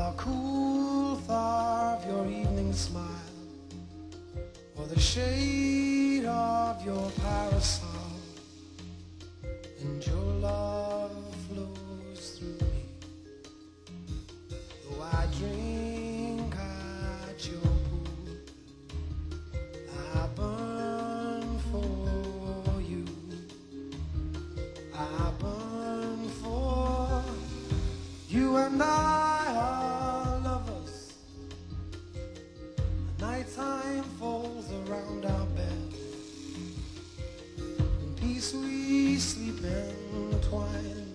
the cool thaw of your evening smile, or the shade of your parasol, and your love flows through me. Though I drink at your pool, I burn for you. I burn for you, and I are lovers. The nighttime falls around our bed. In peace we sleep entwined.